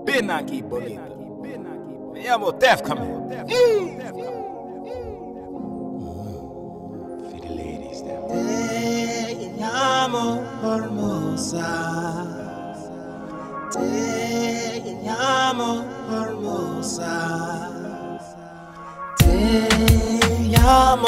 Ven aquí, bonita. Me llamo Defcon. For the ladies, Te llamo hermosa. Te llamo hermosa. Te llamo